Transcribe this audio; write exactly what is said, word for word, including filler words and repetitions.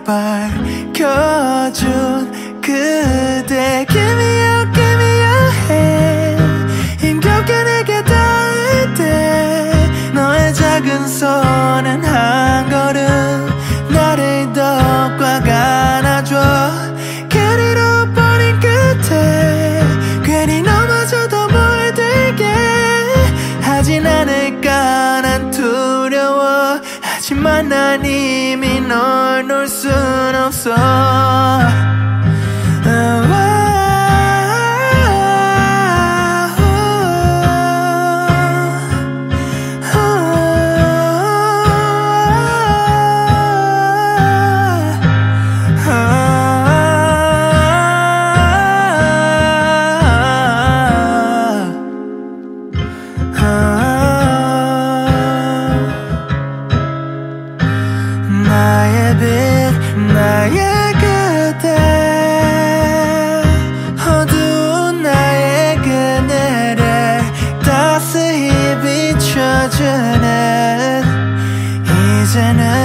밝혀준 그대 Give me your, give me your hand 힘겹게 내게 닿을 때 너의 작은 손은 한 걸음 나를 더 꽉 안아줘 괜히 잃어버린 끝에 괜히 너마저도 물들게 하진 않을까 난 두려워 하지만 난 이미 널 놓을 순 없어 나의 빛 나의 그대 어두운 나의 그늘을 따스히 비춰주는 이제는